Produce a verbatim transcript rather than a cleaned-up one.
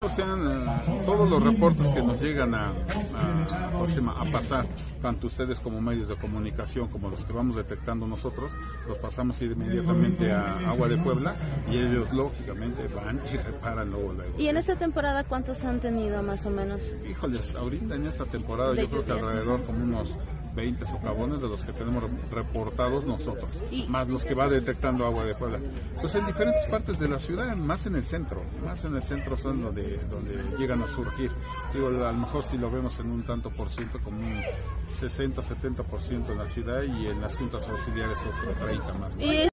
Sean uh, todos los reportes que nos llegan a, a, a pasar, tanto ustedes como medios de comunicación, como los que vamos detectando nosotros, los pasamos inmediatamente a Agua de Puebla y ellos lógicamente van y reparan luego. luego. ¿Y en esta temporada cuántos han tenido más o menos? Híjoles, ahorita en esta temporada yo creo que alrededor como unos veinte socavones de los que tenemos reportados nosotros, ¿y? Más los que va detectando Agua de Puebla. Pues en diferentes partes de la ciudad, más en el centro, más en el centro son donde, donde llegan a surgir. Digo, a lo mejor si lo vemos en un tanto por ciento, como un sesenta, setenta por ciento en la ciudad y en las juntas auxiliares otro treinta más. ¿No?